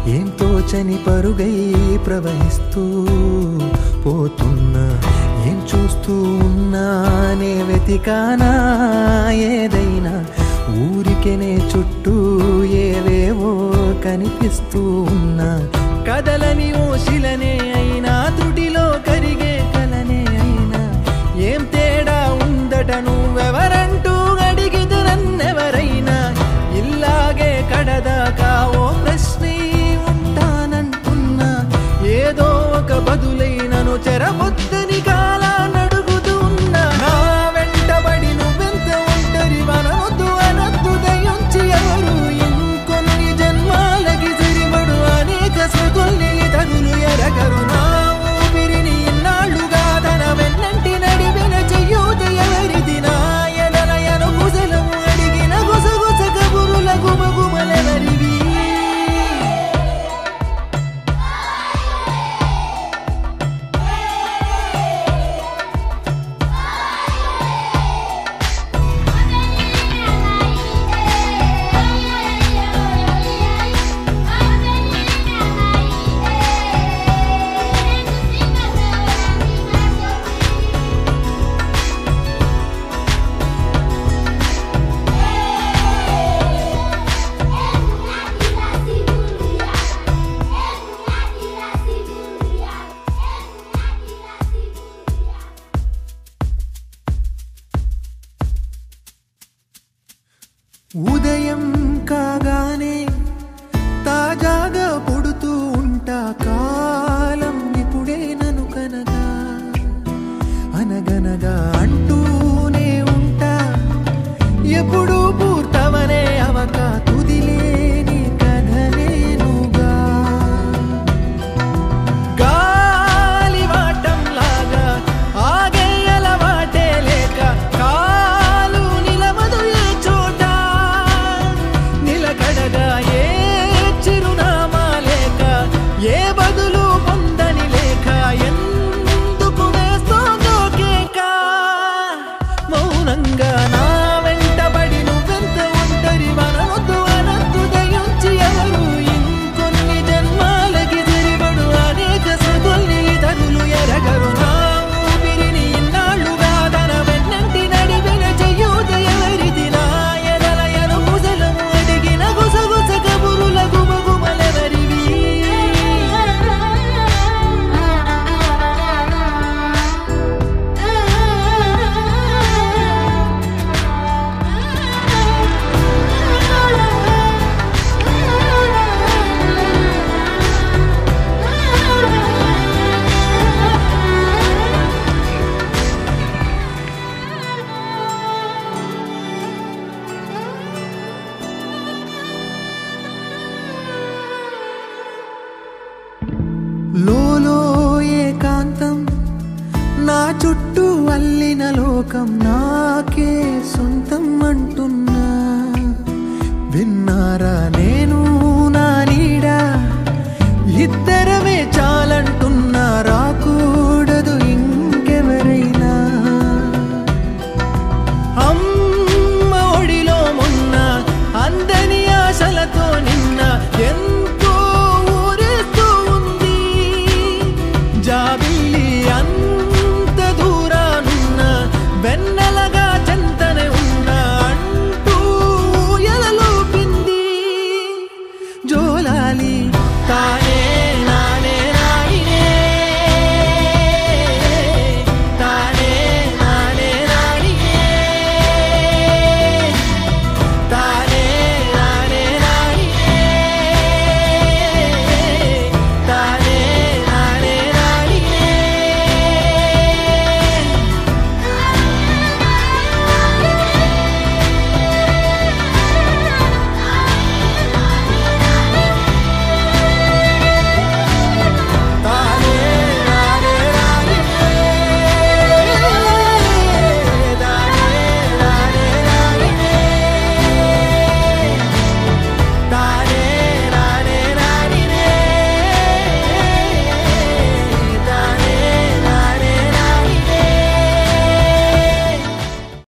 ఏం తోచని పరుగై ప్రవహిస్తూ పోతున్నా ఏం చూస్తూ ఉన్నానే వెతికానా ఏదైనా ఊరికెనే చుట్టూ ఏవేవో కనిపిస్తూ ఉన్నా కదలని ఓశిలనే అయినా తుడిలో కరిగే కలనే అయినా ఏం తేడా ఉందట నువ్వెవరంటూ అడిగితే నన్నెవరైనా ఇల్లాగే కడదాకా ఓ ప్రశ్నే ఉంటానంటున్నా ఏదో ఒక బదులైనను చెరబొద్దని కాలాన్ని అడుగుతూ ఉన్నా నా వెంటబడి నువ్వెంత ఒంటరి వనవద్దు అనద్దు దయించి ఎవరు ఇంకొన్ని జన్మాలకి సరిపడు అనేక స్మృతుల్ని తగులు ఎరగరు నా ఊపిరిని ఇన్నాళ్లుగా తన వెన్నంటి నడిపిన చెయ్యూత ఎవరిది నా ఎదలయను కుశలము అడిగిన గుసగుస కబురుల గుమగుమలెవరివి ఉదయం కాగానే తాజాగా పుడుతూ ఉంటా కాలం ఇప్పుడే నన్ను కనగా అనగనగా అంటూనే ఉంటా ఎప్పుడు పూర్తవనే అవక తుదిలేని కథనేనుగా గాలివాటంలాగా ఆగే అలవాటే లేక కాలు నిలవదు ఏ చోట నిలకడగా ఏ చిరునామా లేక ఏ బదులు పొందని లేక ఎందుకు వేస్తోందో కేక మౌనంగా నా వెంటబడి నువ్వెంత ఒంటరి వనవద్దు అనద్దు దయించి ఎవరు ఇంకొన్ని జన్మాలకి సరిపడు అనేక స్మృతుల్ని తగులు ఎరగరు నా ఊపిరిని ఇన్నాళ్లుగా తన వెన్నంటి నడిపిన చెయ్యూత ఎవరిది నా ఎదలయను కుశలము అడిగిన గుసగుస కబురుల గుమగుమలెవరివి లోలో ఏకాంతం నా చుట్టూ అల్లిన లోకం నాకే సొంతం అంటున్నా విన్నారా నేను నా నీడ ఇద్దరమే చాలంటున్నా రాకూడదు ఇంకెవరైనా అమ్మ ఒడిలో మొన్న అందని ఆశలతో నిన్న ఎంతో ఊరేస్తూ ఉంది జాబిల్లి అంత దూరానున్న వెన్నెలగా చెంతనే ఉన్న అంటూ ఎలలోపింది జోలాలి తానే